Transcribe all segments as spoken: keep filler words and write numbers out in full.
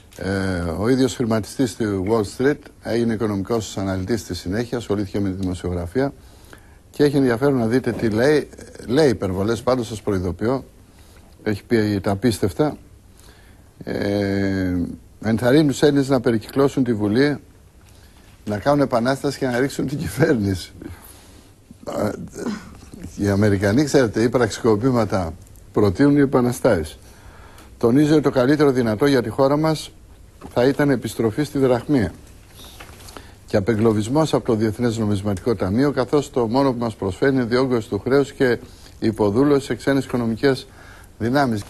Ε, ο ίδιος χρηματιστής του Wall Street έγινε οικονομικός αναλυτής στη συνέχεια, ασχολήθηκε με τη δημοσιογραφία και έχει ενδιαφέρον να δείτε τι λέει. Λέει υπερβολές, πάντως σας προειδοποιώ, έχει πει τα απίστευτα. Ε, ενθαρρύνει τους Έλληνες να περικυκλώσουν τη Βουλή, να κάνουν επανάσταση και να ρίξουν την κυβέρνηση. Οι Αμερικανοί, ξέρετε, οι πραξικοπήματα προτείνουν οι επαναστάσεις. Τονίζει ότι το καλύτερο δυνατό για τη χώρα μας θα ήταν επιστροφή στη δραχμία και απεγκλωβισμός από το Διεθνές Νομισματικό Ταμείο, καθώς το μόνο που μας προσφέρει είναι διόγκωση του χρέους και υποδούλωση σε ξένες οικονομικές δυνάμεις.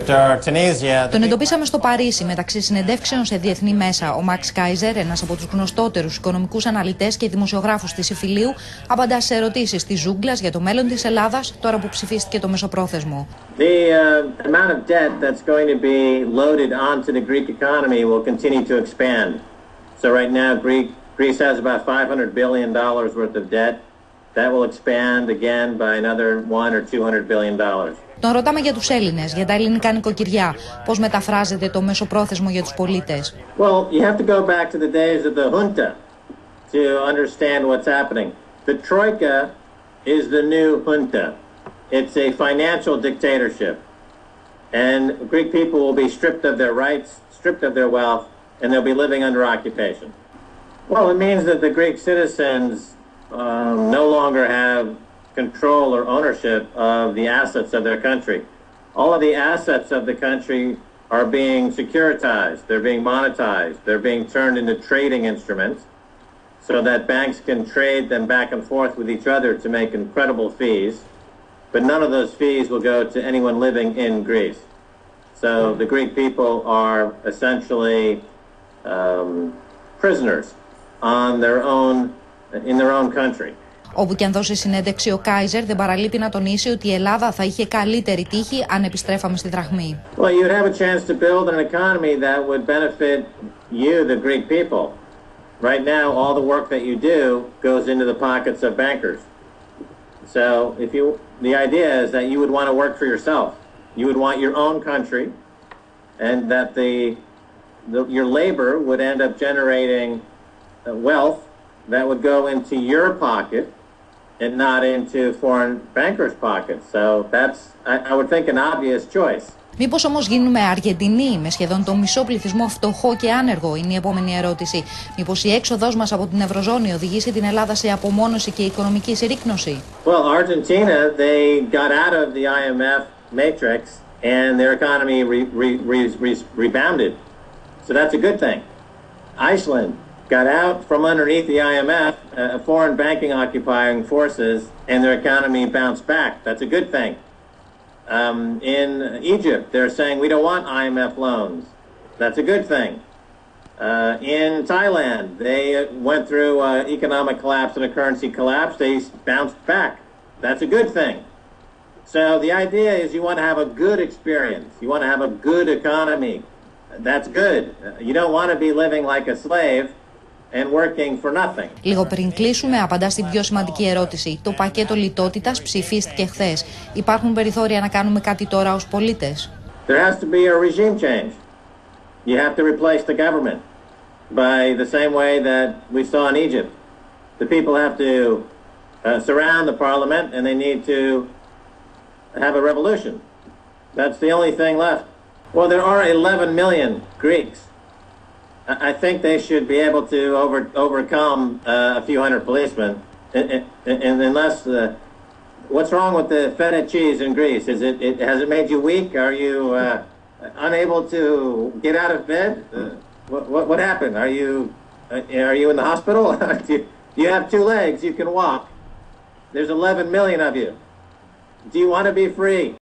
Τον εντοπίσαμε στο Παρίσι μεταξύ συνεντεύξεων σε διεθνή μέσα. Ο Μαξ Κάιζερ, ένας από τους γνωστότερους οικονομικούς αναλυτές και δημοσιογράφους της Ιφιλίου, απαντά σε ερωτήσεις της Ζούγκλας για το μέλλον της Ελλάδας, τώρα που ψηφίστηκε το μεσοπρόθεσμο. The uh, amount of debt that's going to be loaded onto the Greek economy will continue to expand. So right now, Greek, Greece has about five hundred billion dollars worth of debt. That will expand again by another one or two hundred billion dollars. Τον ρωτάμε για τους Έλληνες, για τα ελληνικά νοικοκυριά. Πώς μεταφράζεται το μεσοπρόθεσμο για τους πολίτες. Well, you have to go back to the days of the junta to understand what's happening. The troika is the new junta. It's a financial dictatorship. And Greek people will be stripped of their rights, stripped of their wealth, and they'll be living under occupation. Well, it means that the Greek citizens um, no longer have control or ownership of the assets of their country. All of the assets of the country are being securitized, they're being monetized, they're being turned into trading instruments so that banks can trade them back and forth with each other to make incredible fees, but none of those fees will go to anyone living in Greece. So the Greek people are essentially um, prisoners on their own, in their own country. Όπου και αν δώσει συνέντευξη ο Κάιζερ, δεν παραλείπει να τονίσει ότι η Ελλάδα θα είχε καλύτερη τύχη αν επιστρέφαμε στη δραχμή. Well, you'd have a chance to build an economy that would benefit you, the Greek people. Right now, all the work that you do goes into the pockets of bankers. So, if you, the idea is that you would want to work for yourself. You would want your own country, and that the, the your labor would end up generating wealth that would go into your pocket and not into foreign bankers' pockets. So that's, I, I would think, an obvious choice. Μήπως όμως γίνουμε Αργεντινοί με σχεδόν το μισό πληθυσμό φτωχό και άνεργο, είναι η επόμενη ερώτηση. Μήπως η έξοδος μας από την Ευρωζώνη οδηγήσει την Ελλάδα σε απομόνωση και οικονομική συρρίκνωση? Well, Argentina, they got out of the I M F matrix and their economy re, re, re, re, rebounded. So that's a good thing. Iceland got out from underneath the I M F, uh, foreign banking occupying forces, and their economy bounced back. That's a good thing. Um, in Egypt, they're saying we don't want I M F loans. That's a good thing. Uh, in Thailand, they went through uh, economic collapse and a currency collapse. They bounced back. That's a good thing. So the idea is you want to have a good experience. You want to have a good economy. That's good. You don't want to be living like a slave and working for nothing. Λίγο πριν κλείσουμε, απαντά στην πιο σημαντική ερώτηση. Το πακέτο λιτότητας ψηφίστηκε χθες. Υπάρχουν περιθώρια να κάνουμε κάτι τώρα ως πολίτες? There has to be a regime change. You have to replace the government by the same way that we saw in Egypt. The people have to uh, surround the parliament and they need to have a revolution. That's the only thing left. Well, there are eleven million Greeks. I think they should be able to over, overcome uh, a few hundred policemen, and, and, and unless uh, what's wrong with the feta cheese in Greece? Is it, it has it made you weak? Are you uh, unable to get out of bed? Uh, what, what what happened? Are you uh, are you in the hospital? do you, you have two legs. You can walk. There's eleven million of you. Do you want to be free?